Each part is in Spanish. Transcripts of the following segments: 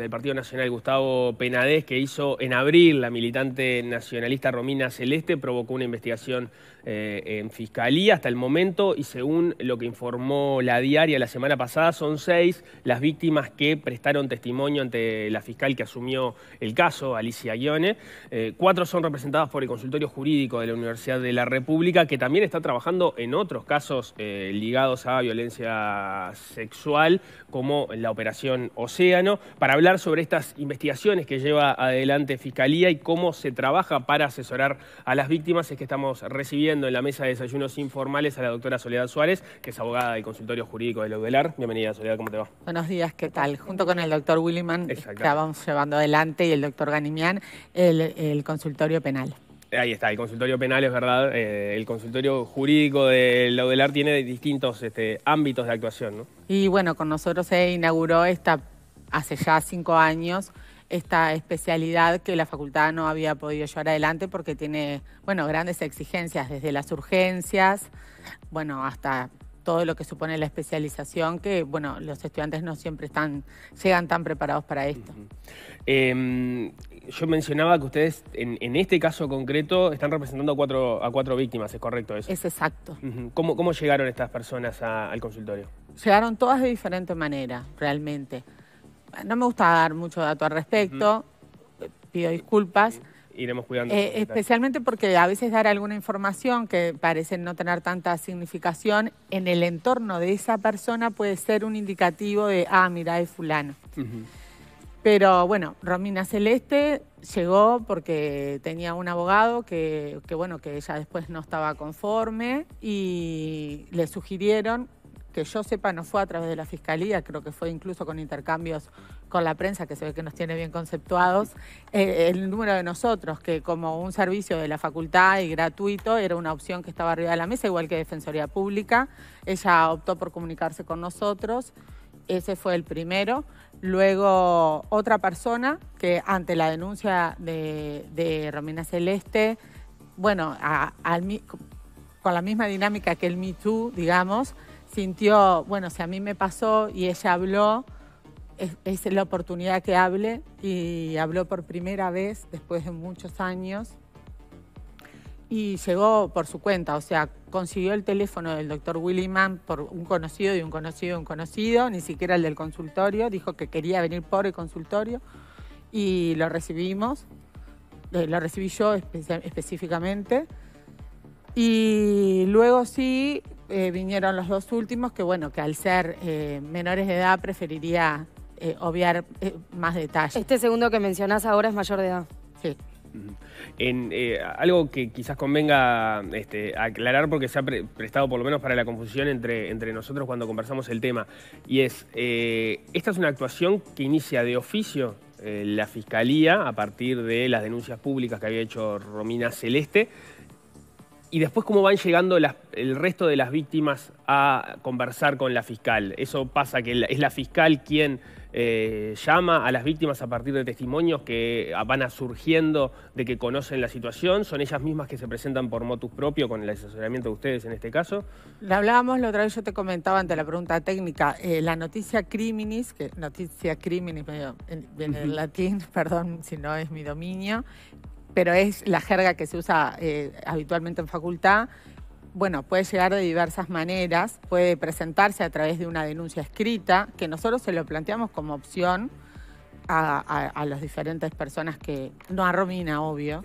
del Partido Nacional, Gustavo Penadez, que hizo en abril la militante nacionalista Romina Celeste, provocó una investigación en Fiscalía hasta el momento, y según lo que informó La Diaria la semana pasada, son 6 las víctimas que prestaron testimonio ante la fiscal que asumió el caso, Alicia Ghione. 4 son representadas por el Consultorio Jurídico de la Universidad de la República, que también está trabajando en otros casos ligados a violencia sexual, como la Operación Océano, para hablar sobre estas investigaciones que lleva adelante Fiscalía y cómo se trabaja para asesorar a las víctimas. Es que estamos recibiendo en la mesa de desayunos informales a la doctora Soledad Suárez, que es abogada del Consultorio Jurídico de la UDELAR. Bienvenida, Soledad, ¿cómo te va? Buenos días, ¿qué tal? Junto con el doctor Williman, que vamos llevando adelante, y el doctor Ganimian, el Consultorio Penal. Ahí está, el Consultorio Penal, es verdad. El Consultorio Jurídico de la UDELAR tiene distintos ámbitos de actuación, ¿no? Y bueno, con nosotros se inauguró hace ya 5 años, esta especialidad que la facultad no había podido llevar adelante porque tiene, bueno, grandes exigencias, desde las urgencias, bueno, hasta todo lo que supone la especialización, que, bueno, los estudiantes no siempre llegan tan preparados para esto. Yo mencionaba que ustedes, en este caso concreto, están representando a cuatro víctimas, ¿es correcto eso? Es exacto. ¿Cómo llegaron estas personas al consultorio? Llegaron todas de diferente manera, realmente. No me gusta dar mucho dato al respecto, pido disculpas. Iremos cuidando. Especialmente porque a veces dar alguna información que parece no tener tanta significación en el entorno de esa persona puede ser un indicativo de, mira, es fulano. Pero bueno, Romina Celeste llegó porque tenía un abogado que ella después no estaba conforme, y le sugirieron, que yo sepa no fue a través de la Fiscalía, creo que fue incluso con intercambios con la prensa, que se ve que nos tiene bien conceptuados, el número de nosotros, que como un servicio de la facultad y gratuito era una opción que estaba arriba de la mesa, igual que Defensoría Pública. Ella optó por comunicarse con nosotros, ese fue el primero. Luego otra persona que ante la denuncia de Romina Celeste, bueno, con la misma dinámica que el Me Too, digamos, sintió, bueno, si a mí me pasó y ella habló, es la oportunidad que hable, y habló por primera vez después de muchos años y llegó por su cuenta, o sea, consiguió el teléfono del doctor Williman por un conocido y un conocido de un conocido, ni siquiera el del consultorio, dijo que quería venir por el consultorio y lo recibimos, lo recibí yo específicamente. Y luego sí vinieron los 2 últimos, que bueno, que al ser menores de edad preferiría obviar más detalles. Este segundo que mencionás ahora es mayor de edad. Sí. Algo que quizás convenga aclarar, porque se ha prestado por lo menos para la confusión entre nosotros cuando conversamos el tema, y es, esta es una actuación que inicia de oficio la Fiscalía a partir de las denuncias públicas que había hecho Romina Celeste. Y después, ¿cómo van llegando el resto de las víctimas a conversar con la fiscal? Eso pasa, que es la fiscal quien llama a las víctimas a partir de testimonios que van surgiendo de que conocen la situación. ¿Son ellas mismas que se presentan por motus propio con el asesoramiento de ustedes en este caso? Lo hablábamos la otra vez, yo te comentaba ante la pregunta técnica, la noticia criminis, viene del latín, perdón si no es mi dominio, pero es la jerga que se usa habitualmente en facultad. Bueno, puede llegar de diversas maneras, puede presentarse a través de una denuncia escrita, que nosotros se lo planteamos como opción a las diferentes personas que, no a Romina, obvio.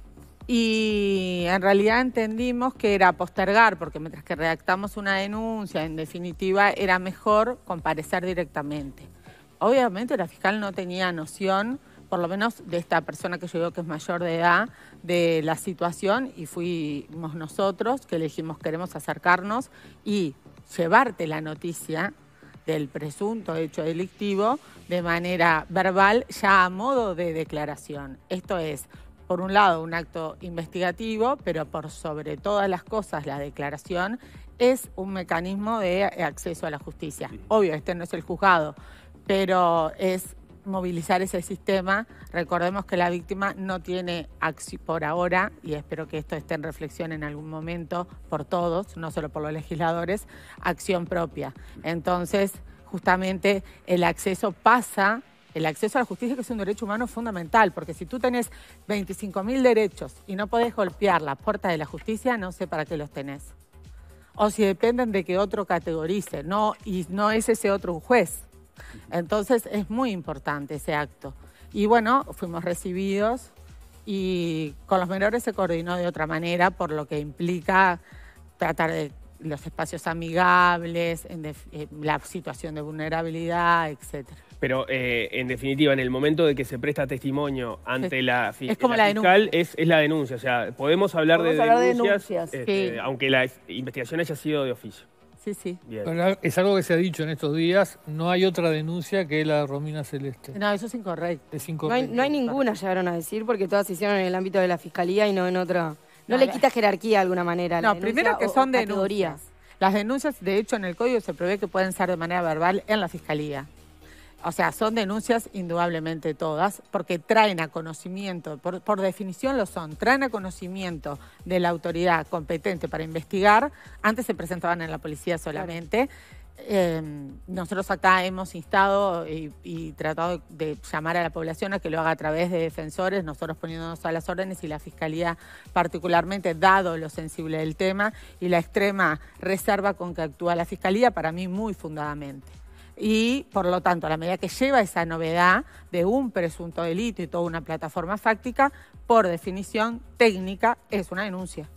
Y en realidad entendimos que era postergar, porque mientras que redactamos una denuncia, en definitiva, era mejor comparecer directamente. Obviamente la fiscal no tenía noción, por lo menos de esta persona que yo digo que es mayor de edad, de la situación, y fuimos nosotros que le dijimos queremos acercarnos y llevarte la noticia del presunto hecho delictivo de manera verbal, ya a modo de declaración. Esto es, por un lado, un acto investigativo, pero por sobre todas las cosas, la declaración es un mecanismo de acceso a la justicia. Obvio, este no es el juzgado, pero es movilizar ese sistema. Recordemos que la víctima no tiene acción por ahora, y espero que esto esté en reflexión en algún momento por todos, no solo por los legisladores, acción propia. Entonces, justamente el acceso pasa el acceso a la justicia, que es un derecho humano fundamental, porque si tú tenés 25.000 derechos y no podés golpear las puertas de la justicia, no sé para qué los tenés. O si dependen de que otro categorice, y no es ese otro un juez. Entonces es muy importante ese acto. Y bueno, fuimos recibidos y con los menores se coordinó de otra manera, por lo que implica tratar de los espacios amigables, la situación de vulnerabilidad, etcétera. Pero, en definitiva, en el momento de que se presta testimonio ante la fiscal, denuncia. Es la denuncia. O sea, podemos hablar de denuncias, Sí. aunque la investigación haya sido de oficio. Sí, sí. Bien. Pero es algo que se ha dicho en estos días, no hay otra denuncia que la de Romina Celeste. No, eso es incorrecto. Es incorrecto. No hay ninguna, llegaron a decir, porque todas se hicieron en el ámbito de la fiscalía y no en otra. No le quita jerarquía de alguna manera. No, primero que son categorías. denuncias. Las denuncias, de hecho, en el código se prevé que pueden ser de manera verbal en la fiscalía. O sea, son denuncias indudablemente todas, porque traen a conocimiento, por definición lo son, traen a conocimiento de la autoridad competente para investigar. Antes se presentaban en la policía solamente. Nosotros acá hemos instado y tratado de llamar a la población a que lo haga a través de defensores, nosotros poniéndonos a las órdenes, y la Fiscalía particularmente, dado lo sensible del tema y la extrema reserva con que actúa la Fiscalía, para mí muy fundadamente. Y, por lo tanto, a la medida que lleva esa novedad de un presunto delito y toda una plataforma fáctica, por definición técnica, es una denuncia.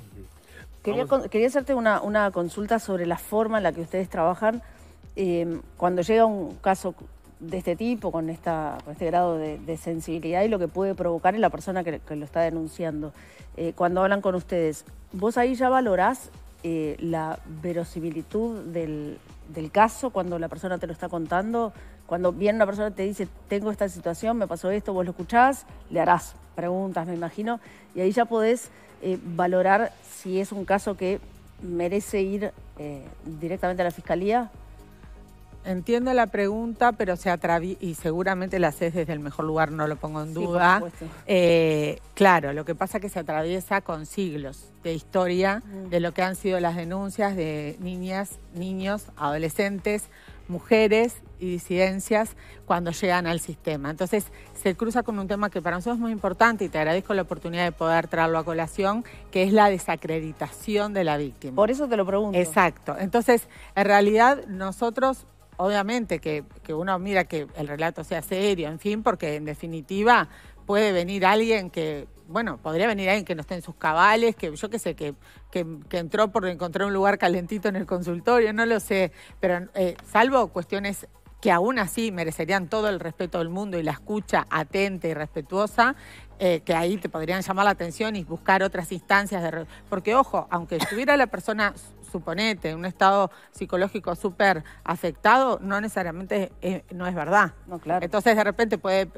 Quería hacerte una consulta sobre la forma en la que ustedes trabajan. Cuando llega un caso de este tipo, con este grado de sensibilidad y lo que puede provocar en la persona que lo está denunciando, cuando hablan con ustedes, ¿vos ahí ya valorás la verosimilitud del caso cuando la persona te lo está contando? Cuando viene una persona y te dice, tengo esta situación, me pasó esto, vos lo escuchás, le harás preguntas, me imagino, y ahí ya podés valorar si es un caso que merece ir directamente a la Fiscalía. Entiendo la pregunta, pero y seguramente la haces desde el mejor lugar, no lo pongo en duda. Por supuesto. Claro, lo que pasa es que se atraviesa con siglos de historia de lo que han sido las denuncias de niñas, niños, adolescentes, mujeres y disidencias cuando llegan al sistema. Entonces se cruza con un tema que para nosotros es muy importante, y te agradezco la oportunidad de poder traerlo a colación, que es la desacreditación de la víctima. Por eso te lo pregunto. Exacto. Entonces, en realidad nosotros, obviamente que uno mira que el relato sea serio, en fin, porque en definitiva puede venir alguien podría venir alguien que no esté en sus cabales, que yo qué sé, que entró por encontrar un lugar calentito en el consultorio, no lo sé, pero salvo cuestiones que aún así merecerían todo el respeto del mundo y la escucha atenta y respetuosa, que ahí te podrían llamar la atención y buscar otras instancias porque, ojo, aunque estuviera la persona, suponete, en un estado psicológico súper afectado, no necesariamente no es verdad. No, claro. Entonces, de repente puede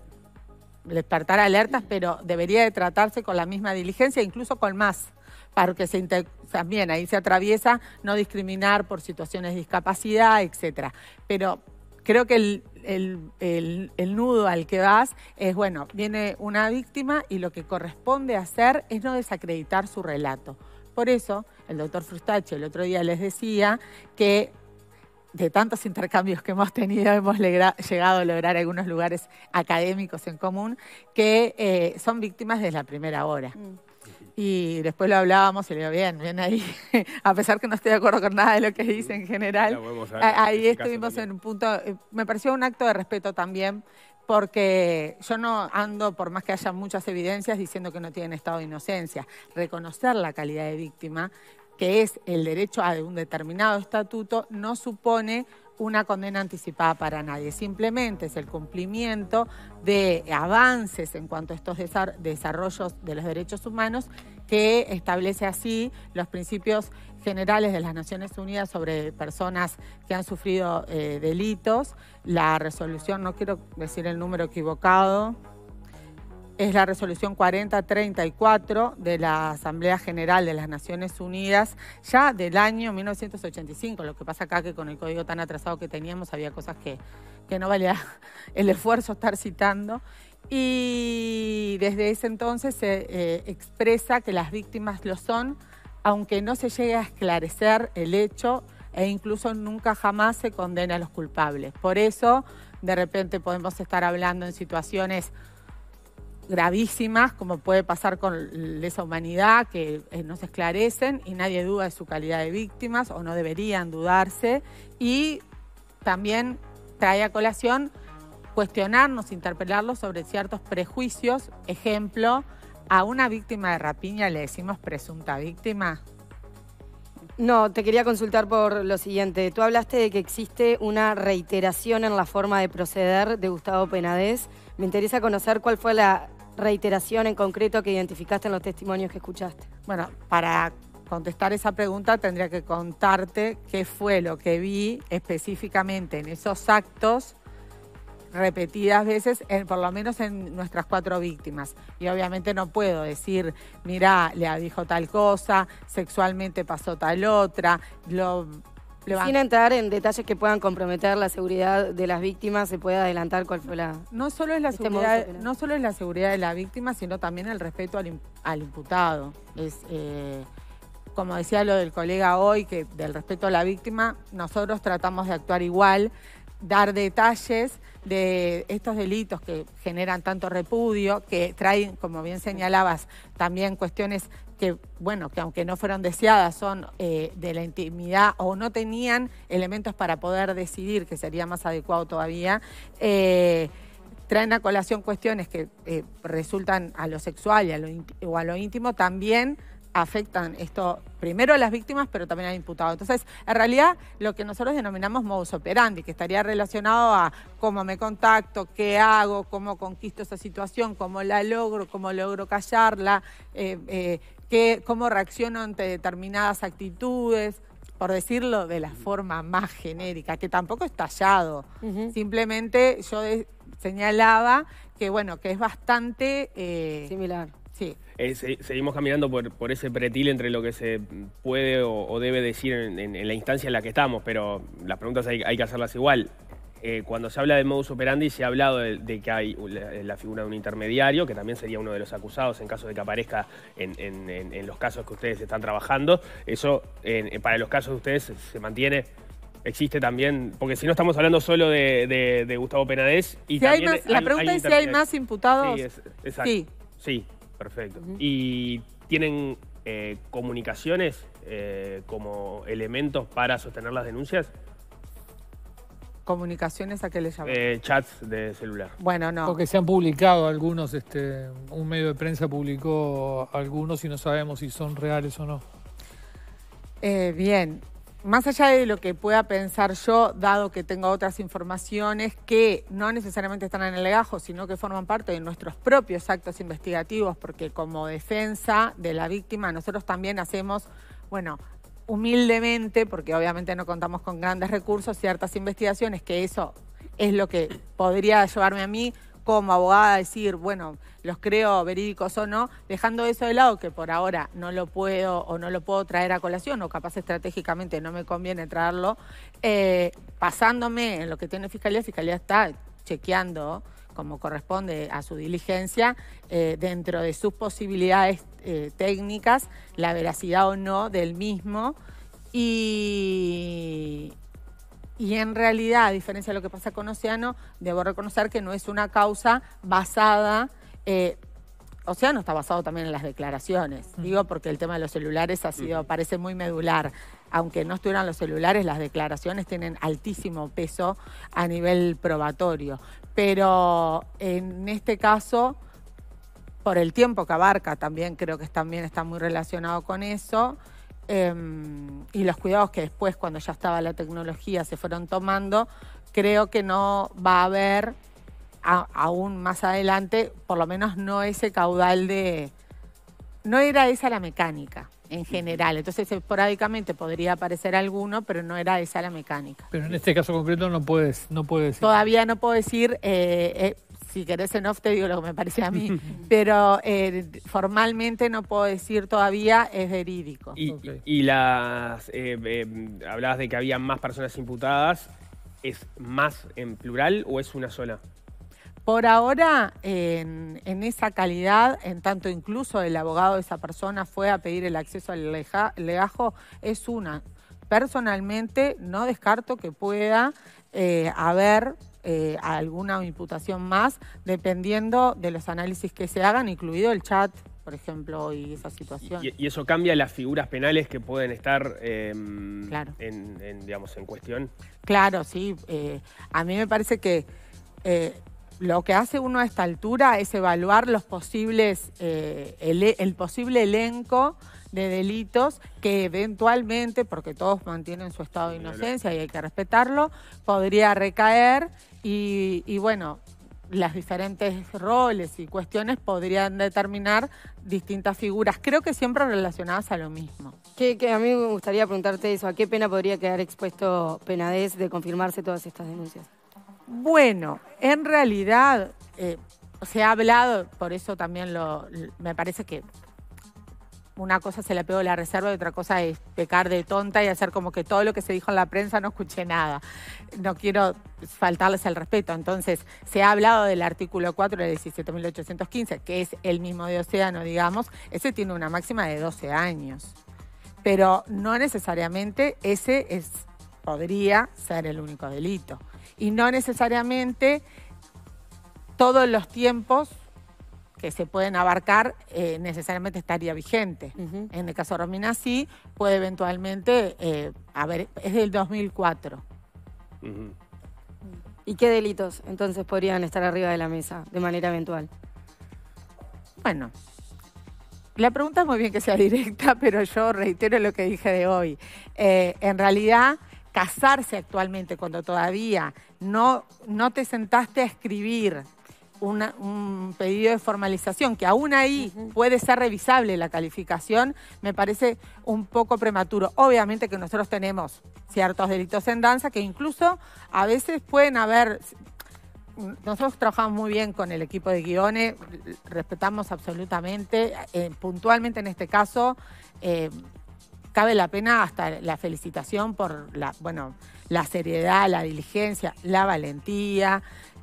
despertar alertas, pero debería de tratarse con la misma diligencia, incluso con más, porque también ahí se atraviesa no discriminar por situaciones de discapacidad, etcétera. Pero creo que el nudo al que vas es, bueno, viene una víctima y lo que corresponde hacer es no desacreditar su relato. Por eso, el doctor Frustache el otro día les decía que de tantos intercambios que hemos tenido, hemos llegado a lograr algunos lugares académicos en común, que son víctimas desde la primera hora. Y después lo hablábamos y le digo, bien ahí, a pesar que no estoy de acuerdo con nada de lo que dice en general, ahí estuvimos en un punto, me pareció un acto de respeto también, porque yo no ando, por más que haya muchas evidencias, diciendo que no tienen estado de inocencia. Reconocer la calidad de víctima, que es el derecho a un determinado estatuto, no supone una condena anticipada para nadie. Simplemente es el cumplimiento de avances en cuanto a estos desarrollos de los derechos humanos, que establece así los principios generales de las Naciones Unidas sobre personas que han sufrido delitos. La resolución, no quiero decir el número equivocado, es la resolución 4034 de la Asamblea General de las Naciones Unidas, ya del año 1985. Lo que pasa acá que con el código tan atrasado que teníamos había cosas que no valía el esfuerzo estar citando. Y desde ese entonces se expresa que las víctimas lo son, aunque no se llegue a esclarecer el hecho, e incluso nunca jamás se condena a los culpables. Por eso de repente podemos estar hablando en situaciones gravísimas, como puede pasar con lesa humanidad, que no se esclarecen y nadie duda de su calidad de víctimas, o no deberían dudarse, y también trae a colación cuestionarnos, interpelarlos sobre ciertos prejuicios. Ejemplo, a una víctima de rapiña le decimos presunta víctima. No, te quería consultar por lo siguiente. Tú hablaste de que existe una reiteración en la forma de proceder de Gustavo Penades. Me interesa conocer cuál fue la reiteración en concreto que identificaste en los testimonios que escuchaste. Bueno, para contestar esa pregunta tendría que contarte qué fue lo que vi específicamente en esos actos repetidas veces, por lo menos en nuestras 4 víctimas. Y obviamente no puedo decir, mira, le dijo tal cosa, sexualmente pasó tal otra. Sin entrar en detalles que puedan comprometer la seguridad de las víctimas, ¿se puede adelantar cuál fue la...? No solo es la seguridad de la víctima, sino también el respeto al imputado. Como decía lo del colega hoy, que del respeto a la víctima, nosotros tratamos de actuar igual, dar detalles de estos delitos que generan tanto repudio, que traen, como bien señalabas, también cuestiones que, bueno, que aunque no fueron deseadas, son de la intimidad o no tenían elementos para poder decidir, que sería más adecuado todavía, traen a colación cuestiones que resultan a lo sexual o a lo íntimo, también afectan esto primero a las víctimas, pero también al imputado. Entonces, en realidad, lo que nosotros denominamos modus operandi, que estaría relacionado a cómo me contacto, qué hago, cómo conquisto esa situación, cómo la logro, cómo logro callarla, cómo reacciono ante determinadas actitudes, por decirlo de la forma más genérica, que tampoco es tallado. Simplemente yo señalaba que, bueno, que es bastante... similar. Sí. Seguimos caminando por ese pretil entre lo que se puede o debe decir en la instancia en la que estamos, pero las preguntas hay que hacerlas igual. Cuando se habla de modus operandi, se ha hablado de que hay la figura de un intermediario, que también sería uno de los acusados en caso de que aparezca en los casos que ustedes están trabajando. Eso, para los casos de ustedes, se mantiene. Existe también, porque si no estamos hablando solo de Gustavo Penades. Y si también hay más, la pregunta es si hay más imputados. Sí, exacto. Sí, perfecto. ¿Y tienen comunicaciones como elementos para sostener las denuncias? ¿Comunicaciones a qué le llaman? Chats de celular. Bueno, no. Porque se han publicado algunos, un medio de prensa publicó algunos y no sabemos si son reales o no. Bien. Más allá de lo que pueda pensar yo, dado que tengo otras informaciones que no necesariamente están en el legajo, sino que forman parte de nuestros propios actos investigativos, porque como defensa de la víctima nosotros también hacemos, bueno, humildemente, porque obviamente no contamos con grandes recursos, ciertas investigaciones, que eso es lo que podría llevarme a mí como abogada a decir, bueno, los creo verídicos o no, dejando eso de lado, que por ahora no lo puedo o no lo puedo traer a colación, o capaz estratégicamente no me conviene traerlo, pasándome en lo que tiene Fiscalía está chequeando, como corresponde a su diligencia, dentro de sus posibilidades técnicas, la veracidad o no del mismo, y en realidad, a diferencia de lo que pasa con Océano, debo reconocer que no es una causa basada... Océano está basado también en las declaraciones, digo porque el tema de los celulares parece muy medular. Aunque no estuvieran los celulares, las declaraciones tienen altísimo peso a nivel probatorio. Pero en este caso, por el tiempo que abarca, también creo que también está muy relacionado con eso, y los cuidados que después, cuando ya estaba la tecnología, se fueron tomando, creo que no va a haber aún más adelante, por lo menos no ese caudal de... No era esa la mecánica en general, entonces esporádicamente podría aparecer alguno, pero no era esa la mecánica. Pero en este caso concreto no puedes decir. Todavía no puedo decir, si querés en off te digo lo que me parece a mí, pero formalmente no puedo decir todavía, es verídico. Y las hablabas de que había más personas imputadas, ¿es más en plural o es una sola? Por ahora, en esa calidad, en tanto incluso el abogado de esa persona fue a pedir el acceso al legajo, es una. Personalmente no descarto que pueda haber alguna imputación más, dependiendo de los análisis que se hagan, incluido el chat, por ejemplo, y esa situación. ¿Y eso cambia las figuras penales que pueden estar Claro. digamos, en cuestión? Claro, sí. A mí me parece que lo que hace uno a esta altura es evaluar los posibles, el posible elenco de delitos que eventualmente, porque todos mantienen su estado de inocencia y hay que respetarlo, podría recaer y bueno, las diferentes roles y cuestiones podrían determinar distintas figuras, creo que siempre relacionadas a lo mismo. Que a mí me gustaría preguntarte eso, ¿a qué pena podría quedar expuesto Penades de confirmarse todas estas denuncias? Bueno, en realidad se ha hablado, por eso también me parece que una cosa se la pego a la reserva y otra cosa es pecar de tonta y hacer como que todo lo que se dijo en la prensa no escuché nada. No quiero faltarles el respeto. Entonces, se ha hablado del artículo 4 de 17.815, que es el mismo de Océano, digamos. Ese tiene una máxima de 12 años. Pero no necesariamente podría ser el único delito. Y no necesariamente todos los tiempos que se pueden abarcar necesariamente estaría vigente. En el caso de Romina sí, puede eventualmente, es del 2004. ¿Y qué delitos entonces podrían estar arriba de la mesa de manera eventual? Bueno, la pregunta es muy bien que sea directa, pero yo reitero lo que dije de hoy. En realidad, casarse actualmente cuando todavía no te sentaste a escribir un pedido de formalización, que aún ahí puede ser revisable la calificación, me parece un poco prematuro. Obviamente que nosotros tenemos ciertos delitos en danza que incluso a veces pueden haber... Nosotros trabajamos muy bien con el equipo de guiones, respetamos absolutamente, puntualmente en este caso, cabe la pena hasta la felicitación por la seriedad, la diligencia, la valentía.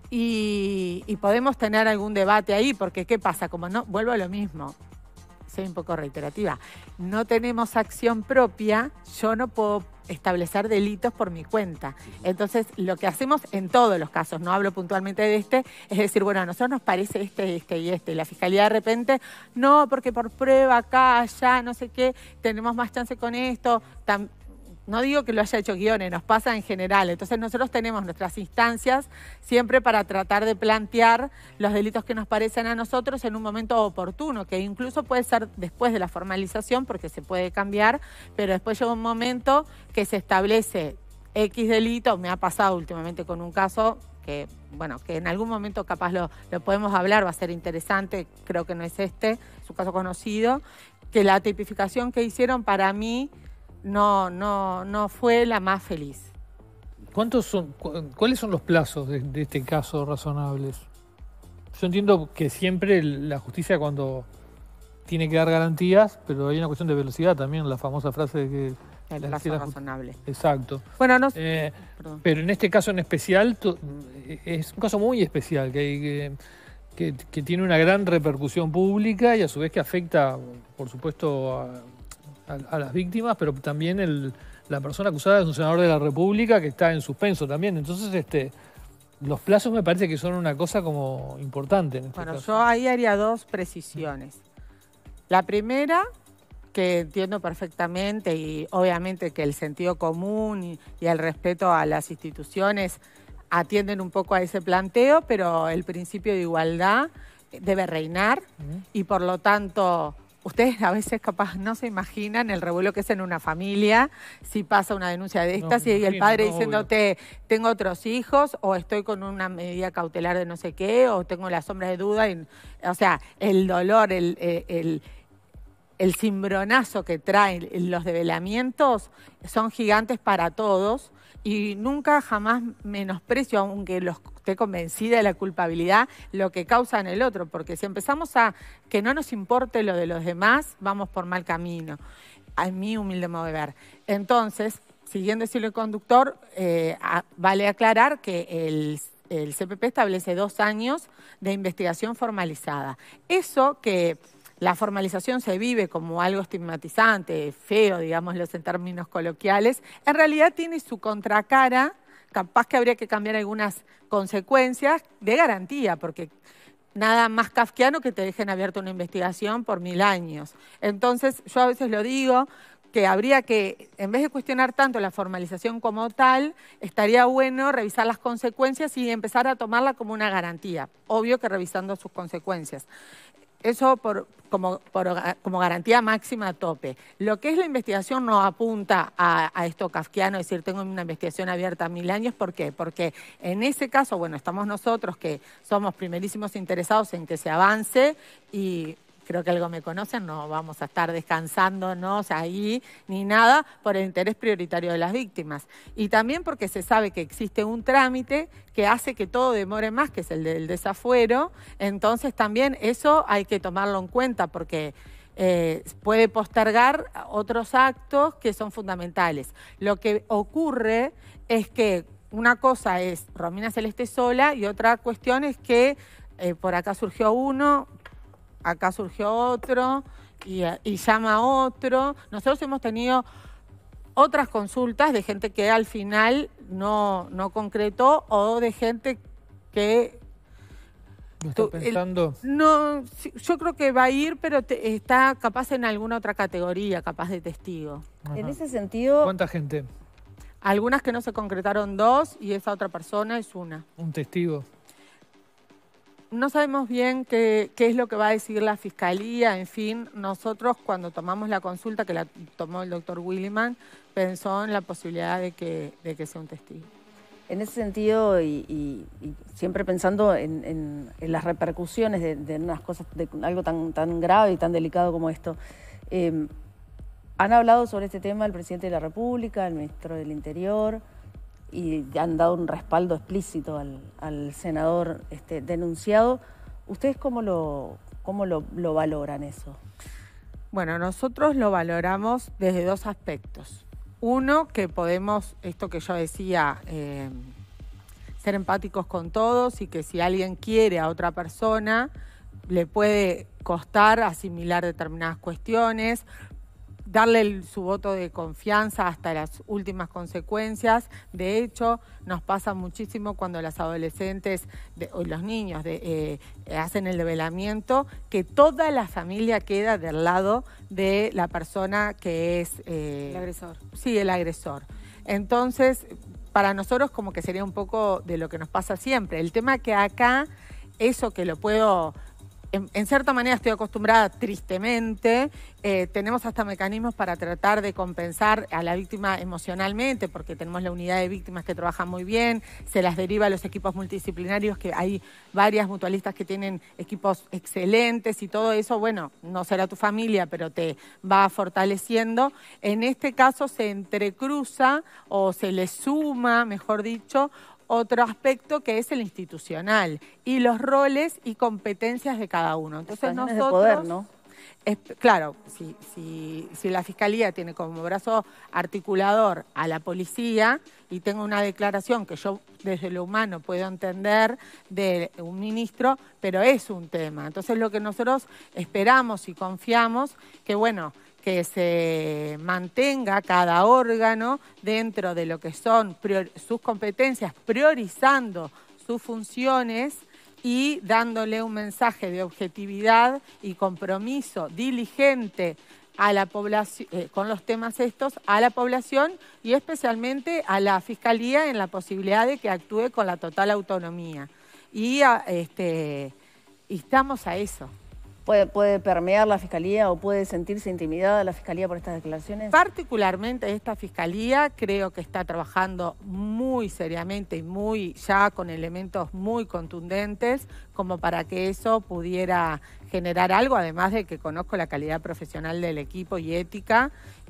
Y podemos tener algún debate ahí, porque ¿qué pasa? Como no, vuelvo a lo mismo, soy un poco reiterativa, no tenemos acción propia, yo no puedo establecer delitos por mi cuenta. Entonces, lo que hacemos en todos los casos, no hablo puntualmente de este, es decir, bueno, a nosotros nos parece este y este, y la Fiscalía de repente, no, porque por prueba acá, allá, no sé qué, tenemos más chance con esto, no digo que lo haya hecho guiones, nos pasa en general. Entonces nosotros tenemos nuestras instancias siempre para tratar de plantear los delitos que nos parecen a nosotros en un momento oportuno, que incluso puede ser después de la formalización, porque se puede cambiar, pero después llega un momento que se establece X delito. Me ha pasado últimamente con un caso que, bueno, que en algún momento capaz lo podemos hablar, va a ser interesante, creo que no es es un caso conocido, que la tipificación que hicieron para mí no fue la más feliz. ¿Cuáles son los plazos de este caso razonables? Yo entiendo que siempre la justicia cuando tiene que dar garantías, pero hay una cuestión de velocidad también, la famosa frase de que... El plazo razonable. Exacto. Bueno, no pero en este caso en especial, es un caso muy especial, que tiene una gran repercusión pública y a su vez que afecta, por supuesto, a las víctimas, pero también la persona acusada es un senador de la República que está en suspenso también. Entonces, los plazos me parece que son una cosa como importante. En este caso. Yo ahí haría dos precisiones. La primera, que entiendo perfectamente y obviamente que el sentido común y el respeto a las instituciones atienden un poco a ese planteo, pero el principio de igualdad debe reinar y por lo tanto... Ustedes a veces capaz no se imaginan el revuelo que es en una familia si pasa una denuncia de estas y el padre diciéndote tengo otros hijos o estoy con una medida cautelar de no sé qué o tengo la sombra de duda. O sea, el dolor, el cimbronazo que traen los develamientos son gigantes para todos y nunca jamás menosprecio, aunque esté convencida de la culpabilidad, lo que causa en el otro, porque si empezamos a que no nos importe lo de los demás, vamos por mal camino, a mi humilde modo de ver. Entonces, siguiendo el hilo conductor, vale aclarar que el CPP establece 2 años de investigación formalizada. Eso que la formalización se vive como algo estigmatizante, feo, digámoslo en términos coloquiales, en realidad tiene su contracara capaz que habría que cambiar algunas consecuencias de garantía, porque nada más kafkiano que te dejen abierta una investigación por 1000 años. Entonces, yo a veces lo digo, que habría que, en vez de cuestionar tanto la formalización como tal, estaría bueno revisar las consecuencias y empezar a tomarla como una garantía. Obvio que revisando sus consecuencias. Eso como garantía máxima a tope. Lo que es la investigación no apunta a esto kafkiano, es decir, tengo una investigación abierta a 1000 años. ¿Por qué? Porque en ese caso, bueno, estamos nosotros que somos primerísimos interesados en que se avance y creo que algo me conocen, no vamos a estar descansándonos ahí ni nada por el interés prioritario de las víctimas. Y también porque se sabe que existe un trámite que hace que todo demore más, que es el del desafuero. Entonces también eso hay que tomarlo en cuenta porque puede postergar otros actos que son fundamentales. Lo que ocurre es que una cosa es Romina Celeste sola y otra cuestión es que por acá surgió uno, acá surgió otro y llama a otro. Nosotros hemos tenido otras consultas de gente que al final no concretó o de gente que... ¿No está pensando? No, yo creo que va a ir, pero está capaz en alguna otra categoría, capaz de testigo. Ajá. En ese sentido... ¿Cuánta gente? Algunas que no se concretaron 2 y esa otra persona es una. ¿Un testigo? No sabemos bien qué es lo que va a decidir la Fiscalía. En fin, nosotros cuando tomamos la consulta, que la tomó el doctor Williman, pensó en la posibilidad de que sea un testigo. En ese sentido, y siempre pensando en las repercusiones de unas cosas, de algo tan grave y tan delicado como esto, han hablado sobre este tema el presidente de la República, el ministro del Interior, y han dado un respaldo explícito al senador denunciado. ¿Ustedes cómo lo valoran eso? Bueno, nosotros lo valoramos desde 2 aspectos. Uno, que podemos, esto que yo decía, ser empáticos con todos y que si alguien quiere a otra persona, le puede costar asimilar determinadas cuestiones, darle su voto de confianza hasta las últimas consecuencias. De hecho, nos pasa muchísimo cuando las adolescentes o los niños hacen el develamiento, que toda la familia queda del lado de la persona que es... el agresor. Sí, el agresor. Entonces, para nosotros como que sería un poco de lo que nos pasa siempre. El tema que acá, eso que lo puedo... En cierta manera estoy acostumbrada, tristemente, tenemos hasta mecanismos para tratar de compensar a la víctima emocionalmente, porque tenemos la unidad de víctimas que trabaja muy bien, se las deriva a los equipos multidisciplinarios, que hay varias mutualistas que tienen equipos excelentes y todo eso, bueno, no será tu familia, pero te va fortaleciendo. En este caso se entrecruza o se le suma, mejor dicho, otro aspecto que es el institucional y los roles y competencias de cada uno. Entonces nosotros, de poder, ¿no? Claro, si la Fiscalía tiene como brazo articulador a la policía y tengo una declaración que yo desde lo humano puedo entender de un ministro, pero es un tema. Entonces lo que nosotros esperamos y confiamos que, bueno, que se mantenga cada órgano dentro de lo que son sus competencias, priorizando sus funciones y dándole un mensaje de objetividad y compromiso diligente a la población, con los temas estos, a la población y especialmente a la Fiscalía en la posibilidad de que actúe con la total autonomía. Y estamos a eso. ¿Puede permear la Fiscalía o puede sentirse intimidada la Fiscalía por estas declaraciones? Particularmente esta Fiscalía creo que está trabajando muy seriamente y ya con elementos muy contundentes como para que eso pudiera generar algo, además de que conozco la calidad profesional del equipo y ética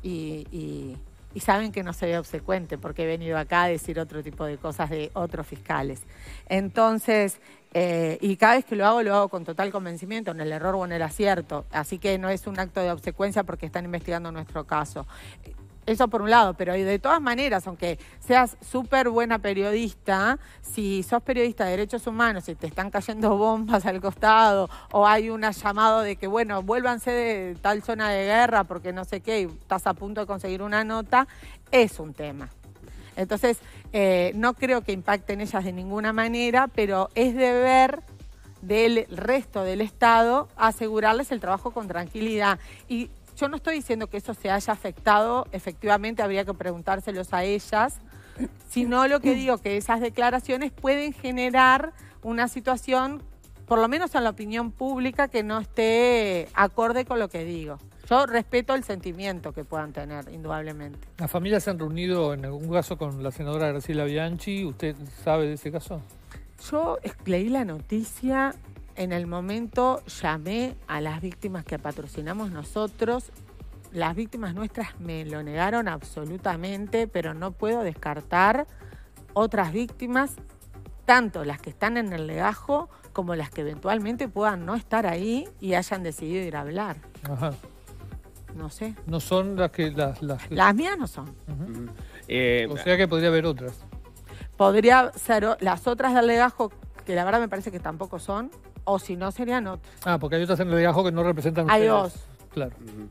y saben que no soy obsecuente porque he venido acá a decir otro tipo de cosas de otros fiscales. Entonces... y cada vez que lo hago con total convencimiento, en el error o en el acierto. Así que no es un acto de obsecuencia porque están investigando nuestro caso. Eso por un lado, pero de todas maneras, aunque seas súper buena periodista, si sos periodista de derechos humanos y te están cayendo bombas al costado o hay un llamado de que, bueno, vuélvanse de tal zona de guerra porque no sé qué y estás a punto de conseguir una nota, es un tema. Entonces, no creo que impacten ellas de ninguna manera, pero es deber del resto del Estado asegurarles el trabajo con tranquilidad. Y yo no estoy diciendo que eso se haya afectado, efectivamente habría que preguntárselos a ellas, sino lo que digo que esas declaraciones pueden generar una situación, por lo menos en la opinión pública, que no esté acorde con lo que digo. Yo respeto el sentimiento que puedan tener, indudablemente. ¿Las familias se han reunido en algún caso con la senadora Graciela Bianchi? ¿Usted sabe de ese caso? Yo leí la noticia, en el momento llamé a las víctimas que patrocinamos nosotros. Las víctimas nuestras me lo negaron absolutamente, pero no puedo descartar otras víctimas, tanto las que están en el legajo como las que eventualmente puedan no estar ahí y hayan decidido ir a hablar. Ajá. No sé. No son las que... Las mías no son. O sea que podría haber otras. Podría ser las otras del legajo, que la verdad me parece que tampoco son, o si no serían otras. Ah, porque hay otras en el legajo que no representan Hay ustedes. dos. Claro.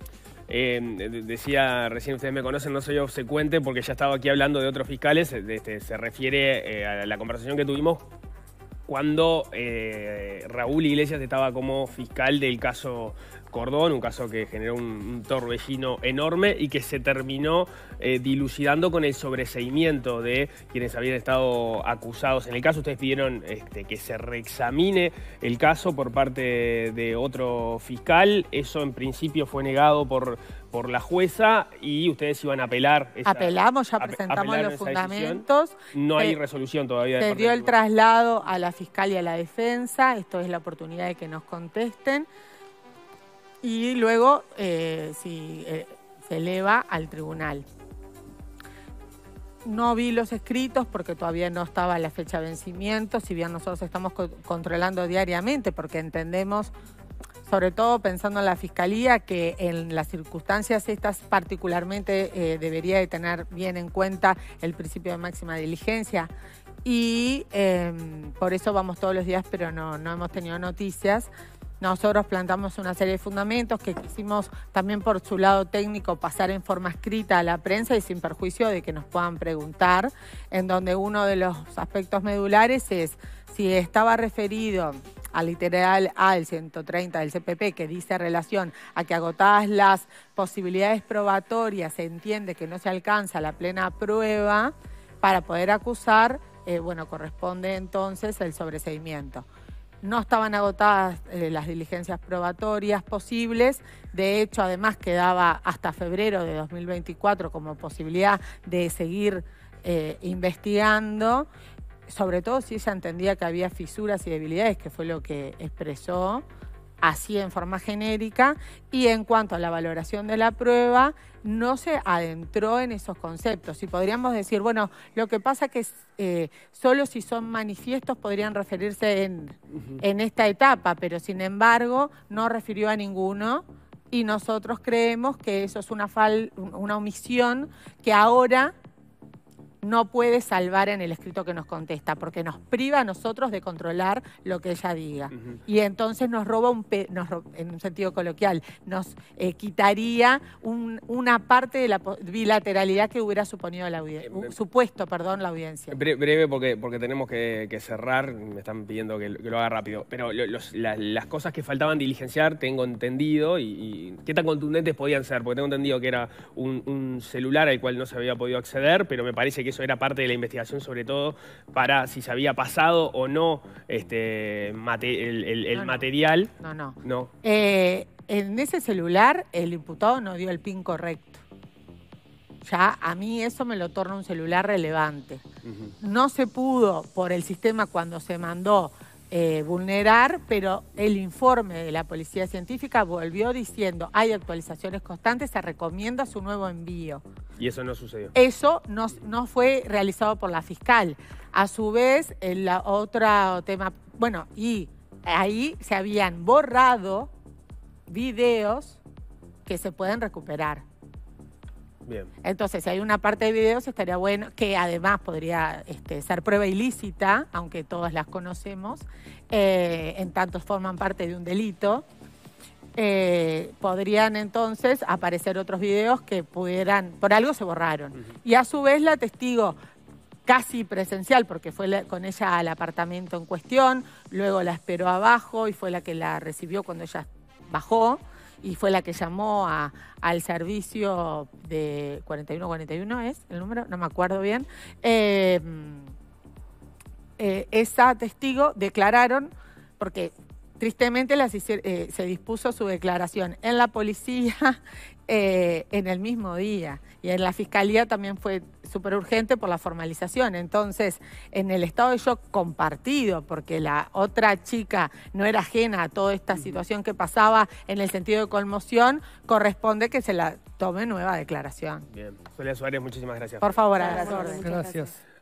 Decía recién, ustedes me conocen, no soy obsecuente porque ya estaba aquí hablando de otros fiscales. Se refiere a la conversación que tuvimos cuando Raúl Iglesias estaba como fiscal del caso Cordón, un caso que generó un torbellino enorme y que se terminó dilucidando con el sobreseimiento de quienes habían estado acusados en el caso. Ustedes pidieron que se reexamine el caso por parte de otro fiscal. Eso en principio fue negado por la jueza y ustedes iban a apelar. Apelamos, ya presentamos los fundamentos. No hay resolución todavía. Se dio el traslado a la fiscal y a la defensa. Esto es la oportunidad de que nos contesten. Y luego se eleva al tribunal. No vi los escritos porque todavía no estaba la fecha de vencimiento, si bien nosotros estamos controlando diariamente, porque entendemos, sobre todo pensando en la Fiscalía, que en las circunstancias estas particularmente debería de tener bien en cuenta el principio de máxima diligencia. Y por eso vamos todos los días, pero no hemos tenido noticias. Nosotros plantamos una serie de fundamentos que quisimos también por su lado técnico pasar en forma escrita a la prensa y sin perjuicio de que nos puedan preguntar, en donde uno de los aspectos medulares es si estaba referido al literal A del 130 del CPP, que dice relación a que agotadas las posibilidades probatorias se entiende que no se alcanza la plena prueba para poder acusar, corresponde entonces el sobreseimiento. No estaban agotadas las diligencias probatorias posibles. De hecho, además quedaba hasta febrero de 2024 como posibilidad de seguir investigando, sobre todo si ella entendía que había fisuras y debilidades, que fue lo que expresó, así en forma genérica. Y en cuanto a la valoración de la prueba, no se adentró en esos conceptos. Y podríamos decir, bueno, lo que pasa que solo si son manifiestos podrían referirse en esta etapa, pero sin embargo no refirió a ninguno y nosotros creemos que eso es una omisión que ahora no puede salvar en el escrito que nos contesta, porque nos priva a nosotros de controlar lo que ella diga. Y entonces nos roba, en un sentido coloquial, nos quitaría una parte de la bilateralidad que hubiera supuesto la audiencia. Breve, porque tenemos que cerrar, me están pidiendo que lo haga rápido, pero las cosas que faltaban diligenciar, tengo entendido, y qué tan contundentes podían ser, porque tengo entendido que era un celular al cual no se había podido acceder, pero me parece que eso era parte de la investigación, sobre todo para si se había pasado o no el material. No. En ese celular el imputado no dio el PIN correcto. Ya a mí eso me lo torna un celular relevante. No se pudo por el sistema cuando se mandó vulnerar, pero el informe de la Policía Científica volvió diciendo hay actualizaciones constantes, se recomienda su nuevo envío. Y eso no sucedió. Eso no fue realizado por la fiscal. A su vez, el otro tema, y ahí se habían borrado videos que se pueden recuperar. Bien. Entonces, si hay una parte de videos, estaría bueno, que además podría ser prueba ilícita, aunque todas las conocemos, en tanto forman parte de un delito, podrían entonces aparecer otros videos que pudieran, por algo se borraron. Y a su vez la testigo casi presencial, porque fue con ella al apartamento en cuestión, luego la esperó abajo y fue la que la recibió cuando ella bajó y fue la que llamó al servicio de 4141, ¿es el número? No me acuerdo bien. Esa testigo declararon, porque tristemente se dispuso su declaración en la policía en el mismo día, y en la fiscalía también fue súper urgente por la formalización. Entonces, en el estado de shock compartido, porque la otra chica no era ajena a toda esta situación que pasaba en el sentido de conmoción, corresponde que se la tome nueva declaración. Bien. Soledad Suárez, muchísimas gracias. Por favor, a Gracias. las órdenes. Gracias.